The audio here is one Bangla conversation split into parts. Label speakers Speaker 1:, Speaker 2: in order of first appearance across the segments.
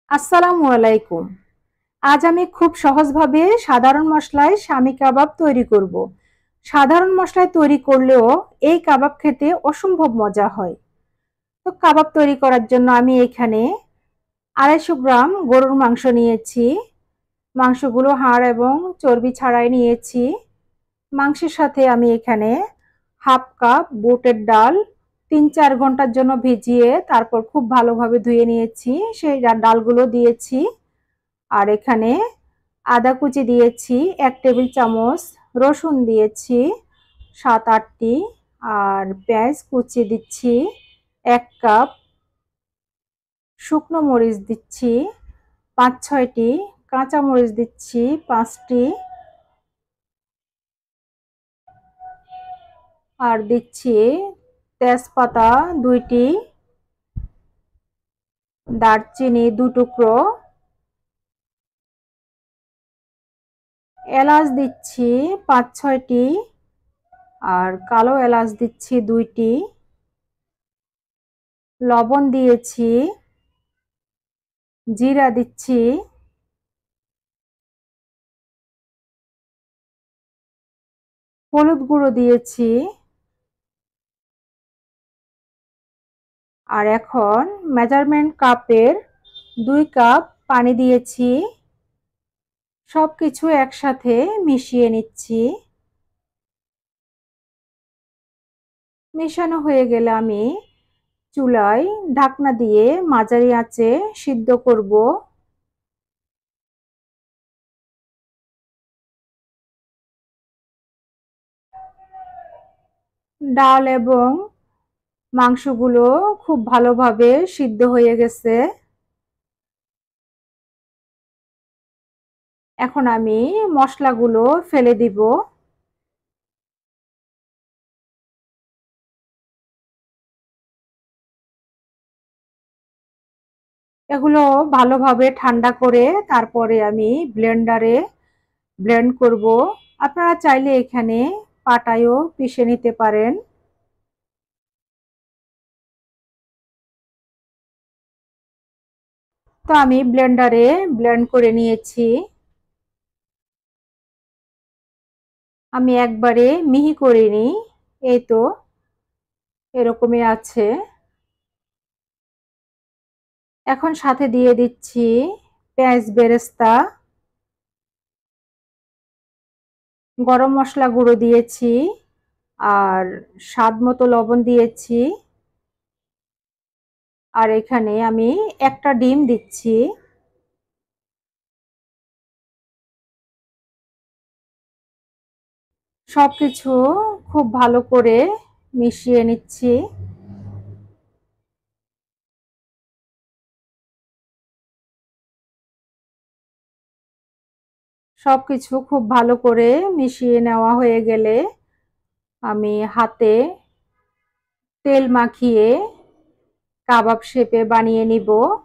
Speaker 1: আসসালামু আলাইকুম। আজ আমি খুব সহজভাবে সাধারণ মশলায় শামী কাবাব তৈরি করব। সাধারণ মশলায় তৈরি করলেও এই কাবাব খেতে অসম্ভব মজা হয়। তো কাবাব তৈরি করার জন্য আমি এখানে 250 গ্রাম গরুর মাংস নিয়েছি। মাংসগুলো হাড় এবং চর্বি ছাড়াই নিয়েছি। মাংসের সাথে আমি এখানে হাফ কাপ বুটের ডাল 3-4 ঘন্টার জন্য ভিজিয়ে তারপর খুব ভালোভাবে ধুয়ে নিয়েছি, সেই ডালগুলো দিয়েছি। আর এখানে আদা কুচি দিয়েছি 1 টেবিল চামচ, রসুন দিয়েছি 7-8টি, আর পেঁয়াজ কুচি দিচ্ছি 1 কাপ, শুকনো মরিচ দিচ্ছি 5-6টি, কাঁচা মরিচ দিচ্ছি 5টি, আর দিচ্ছি তেজপাতা 2টি, দারচিনি 2 টুকরো, এলাচ দিচ্ছি 5-6টি, আর কালো এলাচ দিচ্ছি 2টি, লবণ দিয়েছি, জিরা দিচ্ছি, হলুদ গুঁড়ো দিয়েছি, আর এখন মেজারমেন্ট কাপের 2 কাপ পানি দিয়েছি। সবকিছু একসাথে মিশিয়ে নিচ্ছি। মেশানো হয়ে গেলে আমি চুলায় ঢাকনা দিয়ে মাঝারি আঁচে সিদ্ধ করব। ডাল এবং মাংসগুলো খুব ভালোভাবে সিদ্ধ হয়ে গেছে। এখন আমি মশলাগুলো ফেলে দিব। এগুলো ভালোভাবে ঠান্ডা করে তারপরে আমি ব্লেন্ডারে ব্লেন্ড করব। আপনারা চাইলে এখানে পাটায়ও পিষে নিতে পারেন। তো আমি ব্লেন্ডারে ব্লেন্ড করে নিয়েছি। আমি একবারে মিহি করিনি, এই তো এরকমই আছে। এখন সাথে দিয়ে দিচ্ছি পেঁয়াজ বেরেস্তা, গরম মশলা গুঁড়ো দিয়েছি, আর স্বাদ মতো লবণ দিয়েছি, আর এখানে আমি একটা ডিম দিচ্ছি। সবকিছু খুব ভালো করে মিশিয়ে নিচ্ছি। সবকিছু খুব ভালো করে মিশিয়ে নেওয়া হয়ে গেলে আমি হাতে তেল মাখিয়ে কাবাব শেপে বানিয়ে নিব।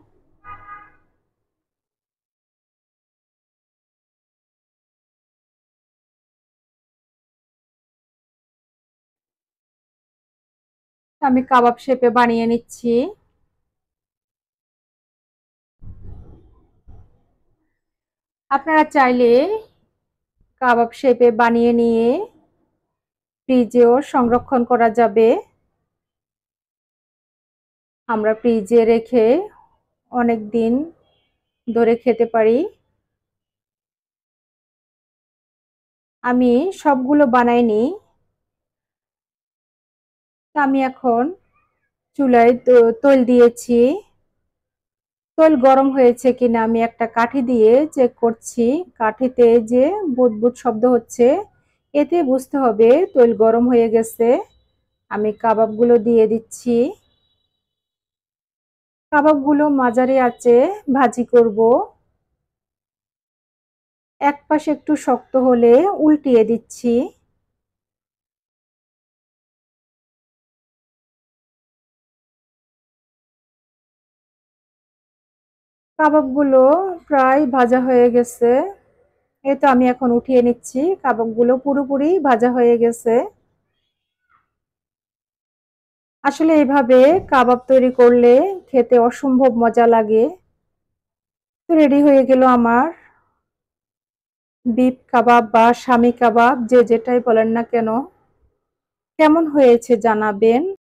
Speaker 1: আমি কাবাব শেপে বানিয়ে নিচ্ছি। আপনারা চাইলে কাবাব শেপে বানিয়ে নিয়ে ফ্রিজেও সংরক্ষণ করা যাবে। আমরা ফ্রিজে রেখে অনেক দিন ধরে খেতে পারি। আমি সবগুলো বানাইনি। আমি এখন চুলায় তৈল দিয়েছি। তৈল গরম হয়েছে কিনা আমি একটা কাঠি দিয়ে চেক করছি। কাঠিতে যে বুদবুদ শব্দ হচ্ছে, এতে বুঝতে হবে তৈল গরম হয়ে গেছে। আমি কাবাবগুলো দিয়ে দিচ্ছি। কাবাবগুলো মাঝারি আঁচে ভাজি করব। এক পাশে একটু শক্ত হলে উল্টিয়ে দিচ্ছি। কাবাবগুলো প্রায় ভাজা হয়ে গেছে। এই তো আমি এখন উঠিয়ে নিচ্ছি। কাবাবগুলো পুরোপুরি ভাজা হয়ে গেছে। আসলে এইভাবে কাবাব তৈরি করলে খেতে অসম্ভব মজা লাগে। তো রেডি হয়ে গেল আমার বিফ কাবাব বা শামি কাবাব, যে যেটাই বলেন না কেন। কেমন হয়েছে জানাবেন।